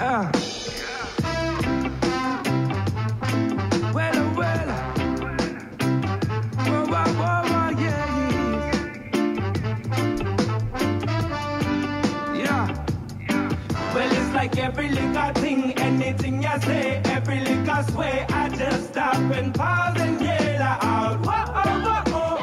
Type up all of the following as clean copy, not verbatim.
Yeah. Well, well. Whoa, whoa, whoa, whoa, yeah. Yeah. Well, it's like every liquor thing, anything you say, every liquor sway, I just stop and pause and yell out. Whoa, oh, whoa, oh,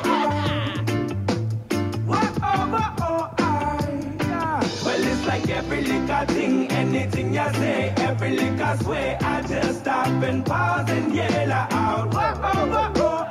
whoa, oh, whoa, oh, yeah. Well, it's like every liquor thing, anything you say, every liquor sway, I just stop and pause and yell out. Whoa, oh, whoa, oh,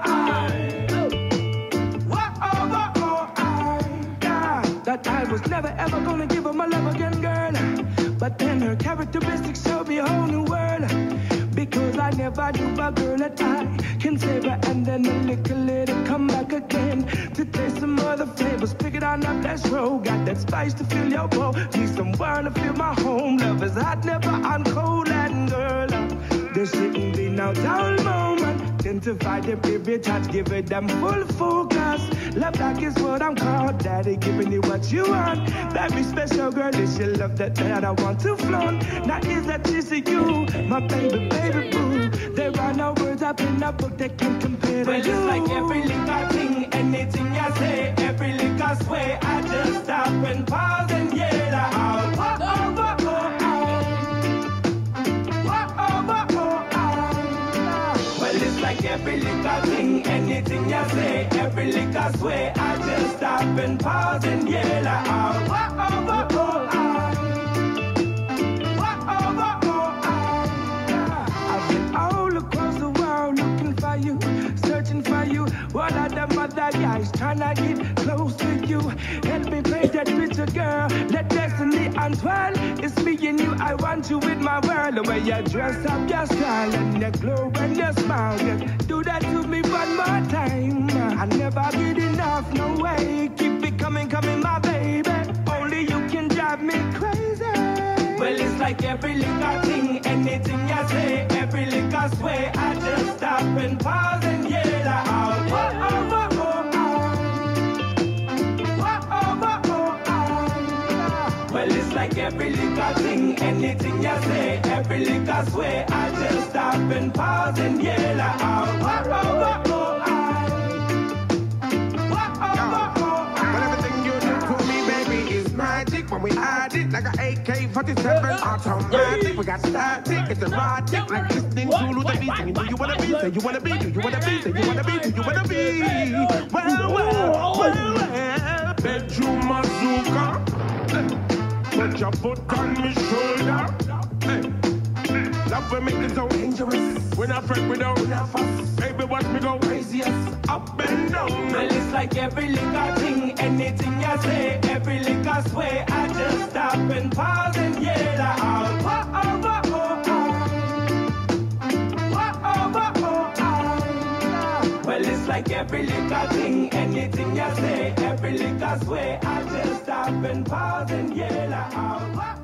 whoa, oh, whoa, oh, yeah. That I was never ever gonna give her my love again, girl. But then her characteristics showed me a whole new world. Because I never knew a girl that I can save her and then a little later come back again to taste some other flavors. Pick it on up, let's roll. Got that spice to fill your bowl. Need someone to fill my home. Love is hot, never on cold. And girl, there shouldn't be no dull moment. Identify them every touch, give it them full focus. Love like is what I'm called. Daddy giving you what you want. Very special girl, it's your love that I want to flaunt. Now is that this is you, my baby, baby boo. There are no words up in a book that can compare to you. Well, it's like every liquor thing, anything you say, every liquor sway, I just stop and pause and yell out. Whoa, oh, whoa, oh, whoa, oh, whoa, oh, well, it's like every liquor thing, anything you say, every liquor sway, I just stop and pause and yell out. Whoa, oh, whoa, oh, searching for you. What are them other guys trying to get close to you? Help me paint that picture, girl. Let destiny untwirl. It's me and you, I want you with my world. The way you dress up, your style, and your glow and your smile. Just do that to me one more time. I never get enough, no way. Keep it coming, coming, my baby. Only you can drive me crazy. Well, it's like every liquor thing, anything you say, every liquor sway, I just stop and pause and yell out. Whoa, oh, whoa, oh, whoa, oh, whoa, oh, well, it's like every liquor thing, anything you say, every liquor sway, I just stop and pause and yell out. Whoa, oh, whoa, oh, when we add it like an AK-47 automatic, we got static, it's erotic, like listening to the beat. And you know you wanna be, say you wanna be, do you wanna be, say you wanna be, do you wanna be? Well, bedroom bazooka, put your foot on my shoulder. Love will make it so dangerous. We're not afraid, we don't fuss. Baby, watch me go crazy, up and down. Well, it's like every liquor thing, anything you say, every liquor sway, I just stop and pause and yell out. Whoa, oh, whoa, oh, well, it's like every liquor thing, anything you say, every liquor sway, I just stop and pause and yell out.